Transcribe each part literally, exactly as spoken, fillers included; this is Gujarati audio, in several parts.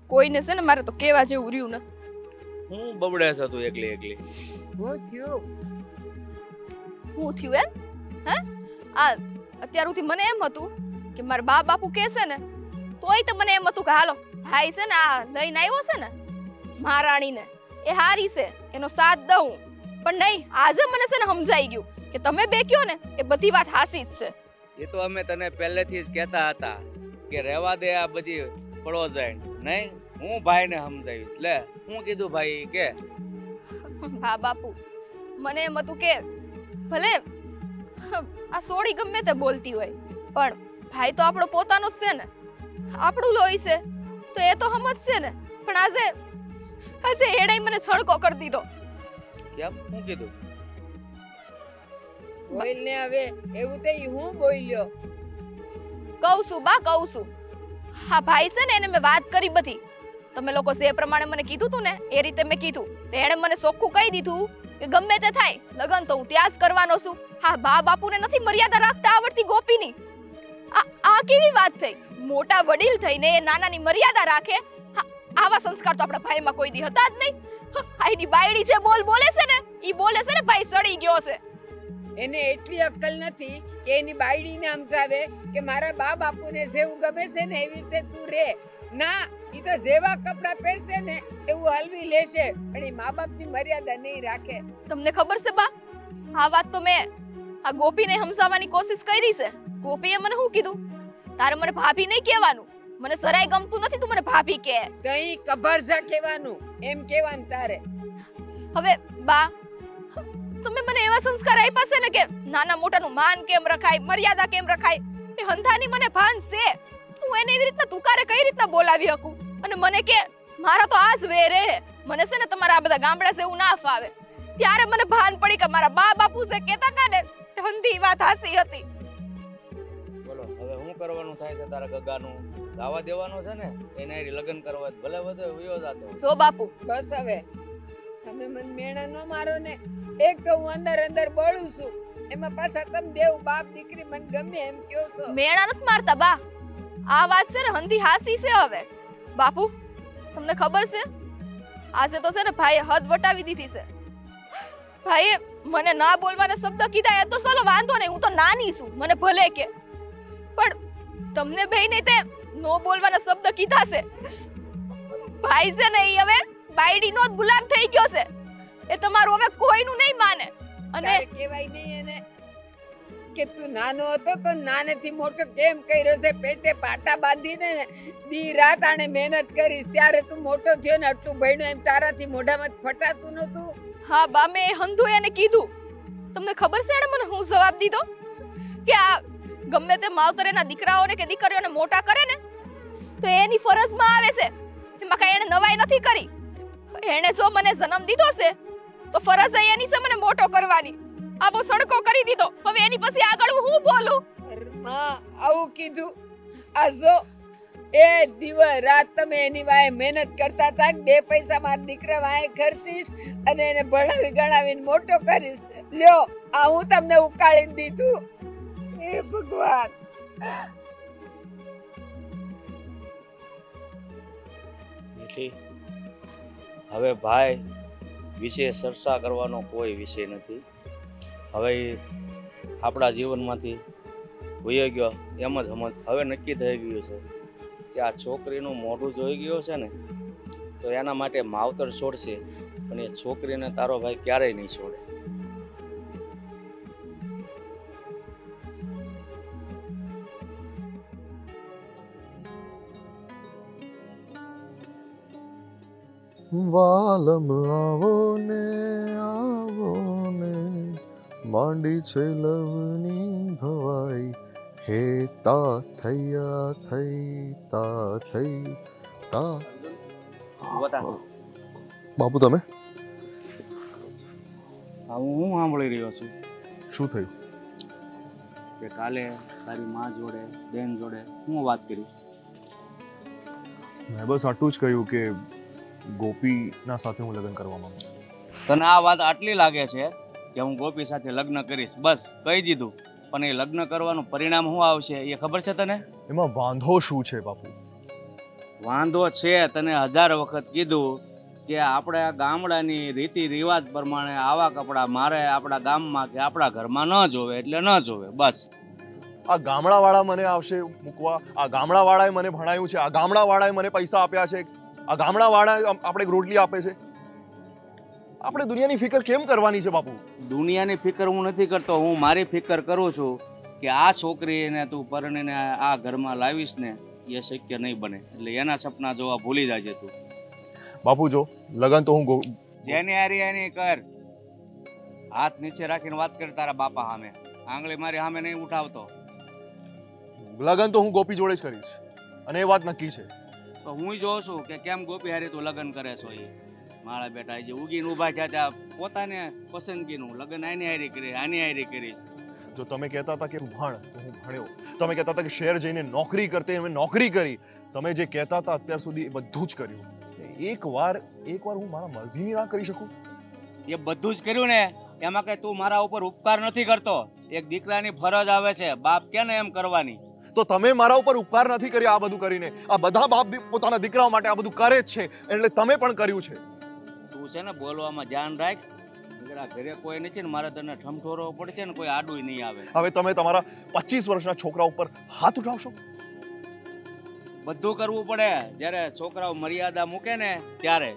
કોઈને છે ને મારે તો કેવા જેવું રહ્યું ને. હું બબડે છે તું એકલી એકલી? હું થયું હું થયું એમ? હે આ અત્યાર સુધી મને એમ હતું કે મારા બા બાપુ કહેશે ને તોય તો મને એમ હતું કે હાલો ભાઈ છે ને આ લઈને આવ્યો છે ને મહારાણીને એ હારી છે એનો સાથ દઉં, પણ નહીં આજે મને છે ને સમજાઈ ગયું કે તમે બે કયો ને એ બધી વાત હાસી જ છે. એ તો અમે તને પહેલેથી જ કહેતા હતા કે રહેવા દે આ બધી પડો જાય નહીં. હું ભાઈને સમજાવીશ. લે હું કીધું ભાઈ કે હા બાપુ મને એમ હતું કે ભલે આ સોડી ગમે તે બોલતી હોય પણ ભાઈ તો આપણો પોતાનો જ છે ને, આપણું લોહી છે તો એ તો સમજશે ને. પણ આજે આજે એડાઈ મને છડકો કરી દીધો. કેમ? હું કીધું? બોલ ને હવે. એવું તે હું બોલ્યો? કહું છું બા કહું છું. હા ભાઈ છે ને એને મેં વાત કરી બધી. તમે લોકો જે પ્રમાણે મને કીધું તું ને એ રીતે મેં કીધું તો એણે મને ચોખ્ખું કહી દીધું કે ગમે તે થાય લગન તો હું ત્યાં જ કરવાનો છું. હા બા બાપુને નથી મર્યાદા રાખતા આવડતી ગોપીની. આ આ કેવી વાત થઈ? મોટા વડીલ થઈને એ નાનાની મર્યાદા રાખે? આવા સંસ્કાર તો આપણા ભાઈમાં કોઈ દી હતા જ નહીં. આઈની બાયડી છે બોલ બોલે છે ને ઈ બોલે છે ને ભાઈ સડી ગયો છે. એને એટલી અક્કલ નથી કે એની બાયડીને સમજાવે કે મારા બા બાપુને જેવું ગમે છે ને એવી રીતે તું રે. ના, ઈ તો જેવા કપડા પહેરશે ને એવું હલવી લેશે પણ ઈ મા બાપની મર્યાદા નહીં રાખે. તમને ખબર છે બા આ વાત તો મેં આ ગોપીને સમજાવવાની કોશિશ કરી છે. ગોપીએ મને શું કીધું તારે મને ભાભી નહીં કહેવાનું, મને જરાય ગમતું નથી તું મને ભાભી કહે. કઈ કબરજા કહેવાનું એમ કહેવાનું તારે. હવે બા તમે મને એવા સંસ્કાર આપ્યા છે ને કે નાના મોટાનું માન કેમ રખાય, મર્યાદા કેમ રખાય એ હંધાની મને ભાન છે. હું એને એવી રીતના તુકારે કઈ રીતના બોલાવી શકું અને મને કે મારા તો આજ વે રે મને છે ને તમારા આ બધા ગામડા જેવું ના ફાવે. ત્યારે મને ભાન પડી કે મારા બા બાપુ જે કહેતા હતા ને હંધી વાત હાસી હતી. બોલો હવે હું કરવાનું થાય છે તારા ગગાનું? દાવા દેવાનો છે ને એને લગ્ન કરવા ભલે બધો વિયો જાતો. સો બાપુ બસ હવે તમે મને મેણા ન મારો ને. એક તો હું અંદર અંદર બળું છું એમાં પાછા તમે બેવ બાપ દીકરી મને ગમે એમ કહો છો. મેણા નથી મારતા બા, આ વાત છે ને હંધી હાસી છે. હવે બાપુ તમને ખબર છે આજે તો છે ને ભાઈએ હદ વટાવી દીધી છે. ભાઈએ મને ના બોલવાના શબ્દ કીધા એ તો ચાલો વાંધો નહીં, હું તો નાની છું મને ભલે કે, પણ તમને બેયને તે નો બોલવાના શબ્દ કીધા છે. ભાઈ છે ને ઈ હવે બાયડીનો જ ગુલામ થઈ ગયો છે. એ તમારું હવે કોઈનું નહીં માને. અને કહેવાય નહીં એને કે તું નાનો હતો તો નાનેથી મોટો કેમ કર્યો છે, પેટે પાટા બાંધીને દી રાત આને મહેનત કરીશ ત્યારે તું મોટો થયો ને આટલું ભણ્યો એમ તારાથી મોઢામાં ફટાતું નતું. હા બા મેં હંધુ એને કીધું. તમને ખબર છે એને મને હું જવાબ દીધો કે આ ગમે તે માવતર એના દીકરાઓને કે દીકરીઓને મોટા કરે ને તો એની ફરજમાં આવે છે. એમાં કઈ એને નવાઈ નથી કરી. એને જો મને જન્મ દીધો છે તો ફરજ એની છે મને મોટો કરવાની. આવો સડકો કરી દીધો. હવે એની પછી આગળ હું બોલું? માં આવું કીધું? આ જો એ દિવસ રાત તમે એની વાય મહેનત કરતા હતા બે પૈસા મારા દીકરા વાય ખર્ચીશ અને એને ભણાવી ગણાવીને મોટો કરીશ. લ્યો આ હું તમને ઉકાળી દીધું. એ ભગવાન. મીઠી હવે ભાઈ વિશે ચર્ચા કરવાનો કોઈ વિષય નથી. હવે આપણા જીવનમાંથી વયો ગયો એમ જ સમજ. હવે નક્કી થઈ ગયું છે કે આ છોકરીનું મોઢું જોઈ ગયો છે ને તો એના માટે માવતર છોડશે પણ એ છોકરીને તારો ભાઈ ક્યારેય નહીં છોડે. વાલમ આવો ને આવો ને માંડી છે લવની ભવાઈ હે તા થૈયા થઈ તા થઈ તા. બાપુ તમે હા હું હું સાંભળી રહ્યો છું શું થયું કે કાલે તારી માં જોડે બેન જોડે હું વાત કરી. મેં બસ આટલું જ કહ્યું કે ગોપીના સાથે હું લગ્ન કરવા માંગુ છું. તને આ વાત આટલી લાગે છે કે હું ગોપી સાથે લગ્ન કરીશ બસ કહી દીધું, પણ એ લગ્ન કરવાનું પરિણામ શું આવશે એ ખબર છે તને? એમાં વાંધો શું છે બાપુ? વાંધો છે, તને હજાર વખત કીધું કે આપણે આ ગામડાની રીતિ રિવાજ પ્રમાણે આવા કપડાં મારે આપણા ગામમાં કે આપણા ઘરમાં ન જોવે એટલે ન જોવે. બસ આ ગામડાવાળા મને આવશે મૂકવા, આ ગામડાવાળાએ મને ભણાયું છે, આ ગામડાવાળાએ મને પૈસા આપ્યા છે, આ ગામડાવાળા આપણે રોટલી આપે છે. આપણે દુનિયાની ફિકર કેમ કરવાની છે બાપુ? દુનિયાની ફિકર હું નથી કરતો, હું મારી ફિકર કરું છું કે આ છોકરીને તું પરણીને આ ઘરમાં લાવીશ ને એ શક્ય નહીં બને. એટલે એના સપના જોવા ભૂલી જાજે તું. બાપુ જો લગન તો હું ગો- જેની હારી એની કર. હાથ નીચે રાખીને વાત કર તારા બાપા સામે. આંગળી મારી સામે નહીં ઉઠાવતો. લગન તો હું ગોપી જોડે જ કરીશ અને એ વાત નક્કી છે. તો હું જોઉં છું કે કેમ ગોપી હારી તું લગ્ન કરે છો. એ મારા બેટા જે ઉગીને ઊભા થયા ત્યાં પોતાને પસંદગીનું લગ્ન આની હારી કરી આની હારી કરીશ. જો તમે કહેતા હતા કે તું ભણ તો હું ભણ્યો, તમે કહેતા હતા કે શહેર જઈને નોકરી કરતે મેં નોકરી કરી, તમે જે કહેતા હતા અત્યાર સુધી એ બધું જ કર્યું. એક વાર એક વાર હું મારા મરજીની ના કરી શકું? એ બધું જ કર્યું ને એમાં કઈ તું મારા ઉપર ઉપકાર નથી કરતો. એક દીકરાની ફરજ આવે છે બાપ કે ને એમ કરવાની. તો તમે મારા ઉપર ઉપકાર નથી કર્યા આ બધું કરીને. આ બધા બાપ બી પોતાના દીકરાઓ માટે આ બધું કરે જ છે, એટલે તમે પણ કર્યું છે. તું છે ને બોલવામાં ધ્યાન રાખ. દીકરા ઘરે કોઈ નથી ને મારે તને ઠમઠોરવો પડશે ને કોઈ આડું નહીં આવે. હવે તમે તમારા પચીસ વર્ષના છોકરા ઉપર હાથ ઉઠાવશો? બધું કરવું પડે જ્યારે છોકરાઓ મર્યાદા મૂકે ને ત્યારે.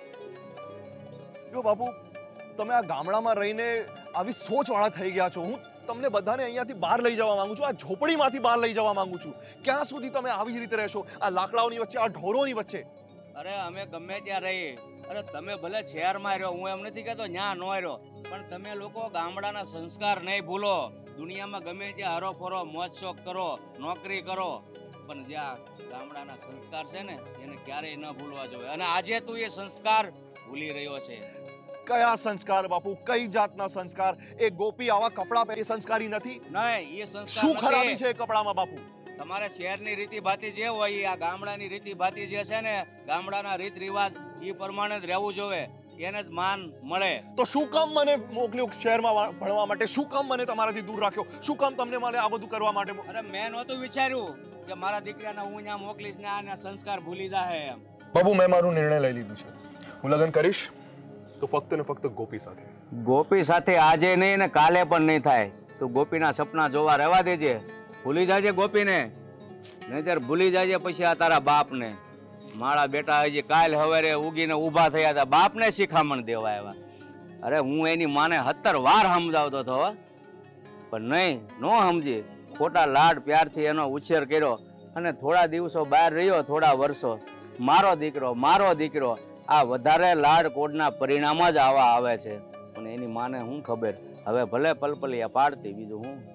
જો બાપુ તમે આ ગામડામાં રહીને આવી સોચવાળા થઈ ગયા છો. હું તમને બધાને અહીંયાથી બહાર લઈ જવા માંગુ છું, આ ઝોપડીમાંથી બહાર લઈ જવા માંગુ છું. ક્યાં સુધી તમે આવી જ રીતે રહેશો આ લાકડાઓની વચ્ચે, આ ઢોરોની વચ્ચે? અરે અમે ગમે ત્યાં રહીએ. અરે તમે ભલે શહેરમાં રહ્યો, હું એમ નથી કહેતો ન્યા ન રહ્યો, પણ તમે લોકો ગામડાના સંસ્કાર નહીં ભૂલો. દુનિયામાં ગમે ત્યાં હરો ફરો મોજ શોખ કરો, નોકરી કરો, પણ જ્યાં ગામડાના સંસ્કાર છે ને એને ક્યારેય ન ભૂલવા જોઈએ. અને આજે તું એ સંસ્કાર ભૂલી રહ્યો છે. કયા સંસ્કાર બાપુ? કઈ જાતના સંસ્કાર? એ ગોપી આવા કપડાં પહેરી સંસ્કારી નથી? નહીં, એ સંસ્કાર શું ખરાબી નથી. છે એ કપડામાં બાપુ? તમારે શહેરની રીતિ ભાતી જે હોય એ આ ગામડાની રીતિ ભાતી જે છે ને, ગામડાના રીત રિવાજ એ પ્રમાણે જ રહેવું જોઈએ, એને જ માન મળે. તો શું કામ મને મોકલ્યો શહેરમાં વા- ભણવા માટે? શું કામ મને તમારાથી દૂર રાખ્યો? શું કામ તમને મને આ બધું કરવા માટે મો- અરે મેં નહોતું વિચાર્યું કે મારા દીકરાને હું ત્યાં મોકલીશ ને આના સંસ્કાર ભૂલી જાહે એમ. બાબુ મેં મારું નિર્ણય લઈ લીધું છે. હું લગ્ન કરીશ તો ફક્ત ને ફક્ત ગોપી સાથે. ગોપી સાથે આજે નહીં ને કાલે પણ નહીં થાય. તું ગોપીના સપના જોવા રહેવા દેજે. ભૂલી જાજે ગોપીને, નહીતર ભૂલી જાજે પછી આ તારા બાપને. મારા બેટા હજી કાલ હવારે ઉગીને ઊભા થયા હતા, બાપને શિખામણ દેવા આવ્યા. અરે હું એની માને સત્તર વાર સમજાવતો હતો, પણ નહીં, નો સમજી. ખોટા લાડ પ્યારથી એનો ઉછેર કર્યો અને થોડા દિવસો બહાર રહ્યો, થોડા વર્ષો. મારો દીકરો મારો દીકરો, આ વધારે લાડ કોડના પરિણામ જ આવા આવે છે. પણ એની માને શું ખબર, હવે ભલે પલપલિયા પાડતી, બીજું હું.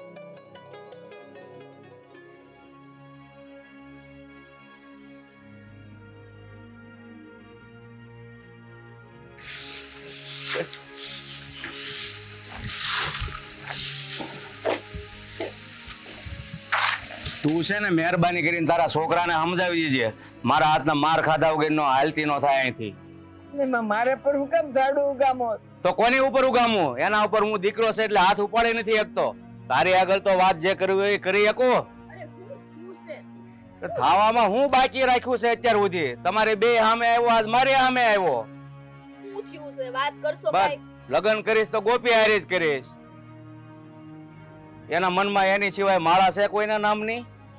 તું છે ને મહેરબાની કરીને તારા છોકરાને સમજાવી દેજે, મારા હાથના માર ખાધા વગરનો હાલતી નો થાય અહીંથી. એમાં મારે પર હું કેમ ઝાડુ ઉગામો? તો કોની ઉપર ઉગામું? એના ઉપર હું દીકરો છે એટલે હાથ ઉપાડી નથી શકતો. તારી આગળ તો વાત જે કરવી હોય એ કરી શકો. અરે હું થયું છે? તો થાવામાં હું બાકી રાખ્યું છે અત્યાર સુધી? તમારે બે સામે આવ્યો, આજ મારે સામે આવ્યો. હું થયું છે? વાત કરશો બસ. ભાઈ? લગ્ન કરીશ તો ગોપી હારી જ કરીશ. એના મનમાં એની સિવાય માળા છે કોઈના નામની?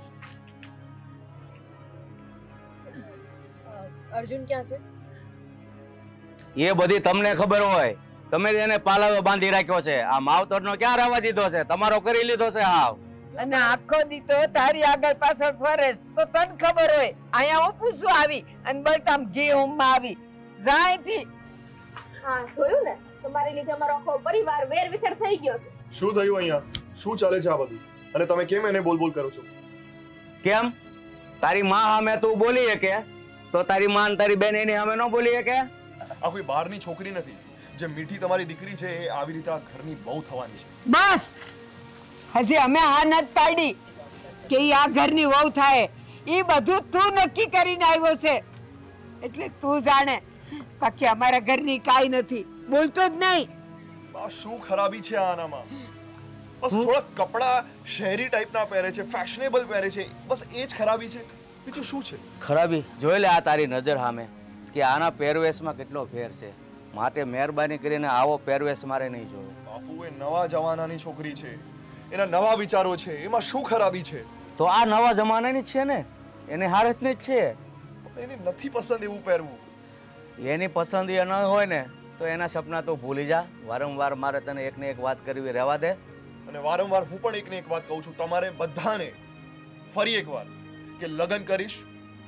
અર્જુન ક્યાં છે? એ બધી તમને ખબર હોય. તમે જ એને પાલાવો બાંધી રાખ્યો છે. આ માવતરનો ક્યાં રહેવા દીધો છે? તમારો કરી લીધો છે હાવ. અને આખો દીતો તારી આગળ પાછળ ફરેશ તો તને ખબર હોય. અહીંયા હું પૂછું આવી અને બળતામ ઘી હોમમાં આવી જાયથી. હા જોયું ને, તમારી લીધે અમારો આખો પરિવાર વેર વિખેર થઈ ગયો છે. શું થયું અહીંયા? શું ચાલે છે આ બધું? અને તમે કેમ એને બોલ બોલ કરો છો? કેમ? તારી માં સામે તું બોલી શકે તો તારી માં તારી બેન એની સામે ન બોલી શકે? આ કોઈ બહારની છોકરી નથી. જે મીઠી તમારી દીકરી છે એ આવી રીતે આ ઘરની બહુ થવાની છે. બસ હજી અમે હા નથી પાડી કે ઈ આ ઘરની વહુ થાય. ઈ બધું તું નક્કી કરીને આવ્યો છે એટલે તું જાણે, બાકી અમારા ઘરની કાઈ નથી. બોલતો જ નહીં. આ શું ખરાબી છે આનામાં? બસ થોડા કપડા શહેરી ટાઈપના પહેરે છે, ફેશનેબલ પહેરે છે, બસ એ જ ખરાબી છે. બીજું શું છે? ખરાબી જોઈ લે આ તારી નજર સામે કે આના પહેરવેશમાં કેટલો ફેર છે. માટે મહેરબાની કરીને આવો પહેરવેશ મારે નહીં જોવો. બાપુ એ નવા જમાનાની છોકરી છે, એના નવા વિચારો છે, એમાં શું ખરાબી છે? તો આ નવા જમાનાની જ છે ને, એને હારતની જ છે. એને નથી પસંદ એવું પહેરવું. એની પસંદ એ ન હોય ને તો એના સપના તો ભૂલી જા. વારંવાર મારે તને એક ને એક વાત કરવી રહેવા દે. અને વારંવાર હું પણ એક ને એક વાત કહું છું તમારે બધાને, ફરી એકવાર, કે લગ્ન કરીશ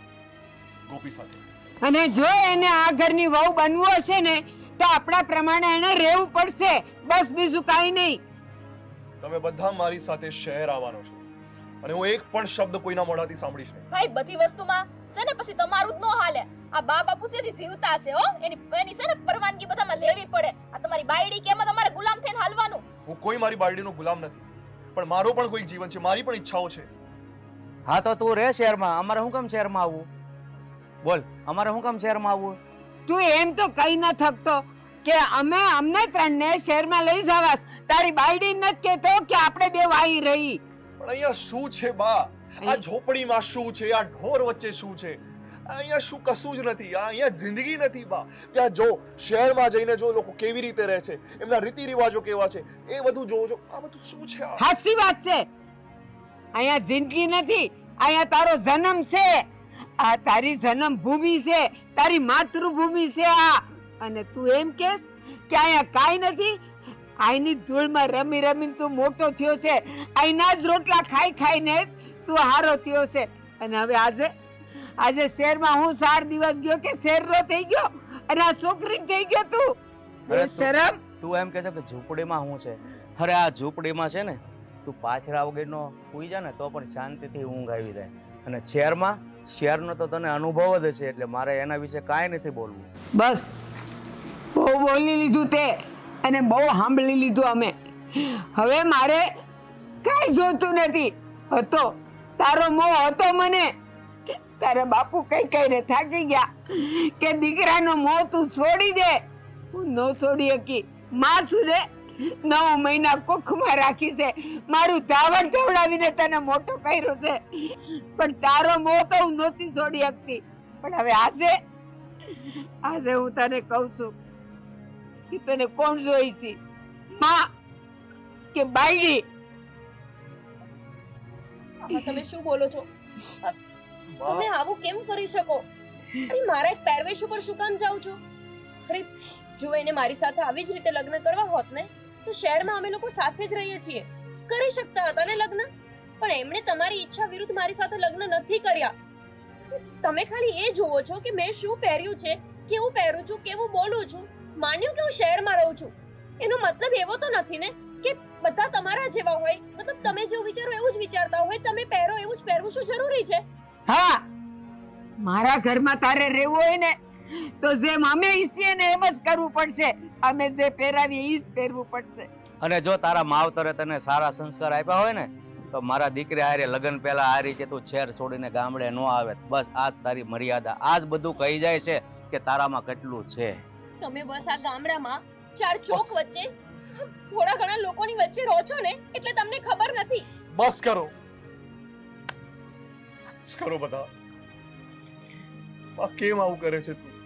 ગોપી સાથે. અને જો એને આ ઘરની વહુ બનવું હશે ને તો આપણા પ્રમાણે એને રહેવું પડશે, બસ બીજું કાંઈ નહીં. તમે બધા મારી સાથે શહેર આવવાનો છો અને હું એક પણ શબ્દ કોઈના મોઢાથી સાંભળીશ નહીં. ભાઈ બધી વસ્તુમાં છે ને પછી તમારું જ ન હાલે. આ બા બાપુ છે જીવતા છે હો, એની એની છે ને પરવાનગી બધામાં લેવી પડે. આ તમારી બાયડી કે એમાં તમારે ગુલામ થઈને હાલવાનું. હું કોઈ મારી બાયડીનો ગુલામ નથી, પણ મારો પણ કોઈ જીવન છે, મારી પણ ઈચ્છાઓ છે. હા તો તું રહે શહેરમાં, અમારે શું કામ શહેરમાં આવવું? બોલ, અમારે શું કામ શહેરમાં આવવું? તું એમ તો કઈ ન થકતો કે અમે અમને ત્રણને શહેરમાં લઈ જવાસ. તારી બાયડી નથી કેતો કે આપણે બે વાઈ રહી. પણ અહીંયા શું છે બા? આ ઝોપડીમાં શું છે? આ ઢોર વચ્ચે શું છે? અહીંયા શું કશું જ નથી. આ અહીંયા જિંદગી નથી બા. ત્યાં જો શહેરમાં જઈને જો લોકો કેવી રીતે રહે છે, એમના રીતિ રિવાજો કેવા છે, એ બધું જોવો છો. આ બધું શું છે? હાસી વાત છે. અહીંયા જિંદગી નથી, અહીંયા તારો જન્મ છે. આ તારી જન્મ ભૂમિ છે, તારી માતૃભૂમિ છે આ. અને તું એમ કેસ કે અહીંયા કાઈ નથી? આઈની ધૂળમાં રમી રમીને તું મોટો થયો છે, આઈના જ રોટલા ખાઈ ખાઈને તું હારો થયો છે. અને હવે આજે આજે શહેરમાં હું ચાર દિવસ ગયો કે શહેરનો થઈ ગયો અને આ છોકરી થઈ ગયો તું. શરમ. તું એમ કહે છે કે ઝૂંપડીમાં શું છે? અરે આ ઝૂંપડીમાં છે ને તું પાછરા વગરનો સૂઈ જા ને તો પણ શાંતિથી ઊંઘ આવી જાય. અને શહેરમાં શહેરનો તો તને અનુભવ જ હશે, એટલે મારે એના વિશે કાંઈ નથી બોલવું. બસ બહુ બોલી લીધું તે અને બહુ સાંભળી લીધું અમે. હવે મારે કાંઈ જોતું નથી. હતો તારો મોહ હતો મને. તારા બાપુ કઈ કઈને થાકી ગયા કે દીકરાનો મોહ તું છોડી દે. હું ન છોડી શકી. માં શું રે નવ મહિના કોખમાં રાખી છે, મારું ધાવણ ધવડાવીને તને મોટો કર્યો છે, પણ તારો મોહ તો હું નહોતી છોડી શકતી. પણ હવે આજે આજે હું તને કહું છું કે તને કોણ જોઈ છે, માં કે બાયડી? તમે શું બોલો છો? તમે આવું કેમ કરી શકો? અરે મારા એક પહેરવેશ ઉપર શું કામ જાવ છો? અરે જો એને મારી સાથે આવી જ રીતે લગ્ન કરવા હોત ને તો શહેરમાં અમે લોકો સાથે જ રહીએ છીએ, કરી શકતા હતા ને લગ્ન. પણ એમણે તમારી ઈચ્છા વિરુદ્ધ મારી સાથે લગ્ન નથી કર્યા. તમે ખાલી એ જોવો છો કે મેં શું પહેર્યું છે, કેવું પહેરું છું, કેવું બોલું છું. માન્યું કે હું શહેરમાં રહું છું, એનો મતલબ એવો તો નથી ને કે બધા તમારા જેવા હોય. મતલબ તમે જેવું વિચારો એવું જ વિચારતા હોય, તમે પહેરો એવું જ પહેરવું શું જરૂરી છે? હા, મારા ઘરમાં તારે રહેવું હોય ને તો જેમ અમે ઈચ્છીએ ને એમ જ કરવું પડશે. અમે જે પહેરાવીએ એ જ પહેરવું પડશે. અને જો તારા માવતરે તને સારા સંસ્કાર આપ્યા હોય ને તો મારા દીકરી હારે લગ્ન પહેલા આ રીતે તું શહેર છોડીને ગામડે ન આવે. બસ આ જ તારી મર્યાદા. આ જ બધું કહી જાય છે કે તારામાં કેટલું છે. તમે બસ આ ગામડામાં ચાર ચોક વચ્ચે થોડા ઘણા લોકોની વચ્ચે રહો છો ને એટલે તમને ખબર નથી. બસ કરો, બસ કરો બધા. આ કેમ આવું કરે છે તું?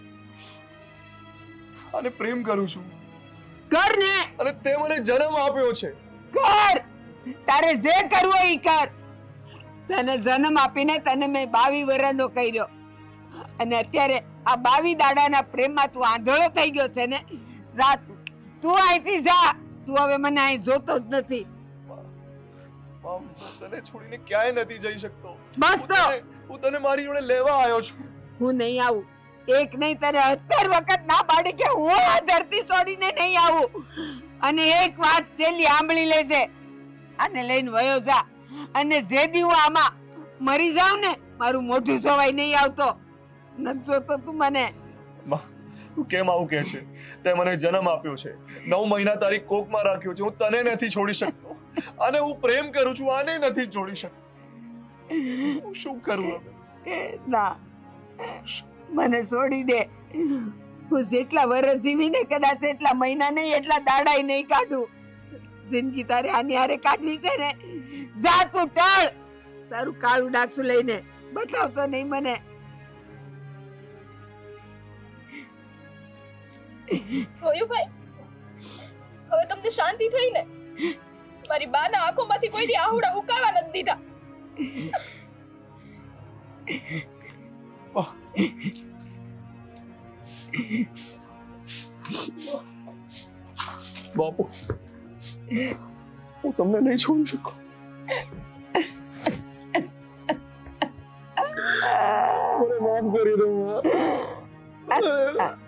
અને પ્રેમ કરું છું. કર ને. અને તે મને જન્મ આપ્યો છે. કર, તારે જે કરવું હોય ઈ કર. તને જન્મ આપીને તને મેં બાવીસ વર્ષનો કર્યો અને અત્યારે આ બાવીસ દાડાના પ્રેમમાં તું આંધળો થઈ ગયો છે ને. જા તું તું અહીંથી જા. તું હવે મને અહીં જોતો જ નથી. હું તને છોડીને ક્યાંય નથી જઈ શકતો. બસ તો હું તને મારી જોડે લેવા આવ્યો છું. હું નહીં આવું. એક નહીં તને અત્યાર વખત ના પાડી કે હું આ ધરતી છોડીને નહીં આવું. અને એક વાત છેલ્લી સાંભળી લેજે, આને લઈને વયો જા. અને જે દી હું આમાં મરી જાઉં ને મારું મોઢું જોવાય નહીં આવતો. નથી જોતો તું મને. તું કેમ આવું કહે છે? તે મને જન્મ આપ્યો છે, નવ મહિના તારી કોખમાં રાખ્યો છે. હું તને નથી છોડી શકતો. અને હું પ્રેમ કરું છું, આને નથી છોડી શકતો. હું શું કરું હવે? ના, મને છોડી દે. હું જેટલા વર્ષ જીવીને કદાચ એટલા મહિના નહીં એટલા દાડાય નહીં કાઢું. જિંદગી તારે આની હારે કાઢવી છે ને, જા તું ટળ તારું કાળું ડાકસું લઈને. બતાવતો નહીં મને. જોયું ભાઈ, હવે તમને શાંતિ થઈ ને? મારી બાના આંખોમાંથી કોઈ દી આહુડા ઉકાળવા નથી દીધા. બાપુ, હું તમને નહીં છોડી શકું. મને માફ કરી દો.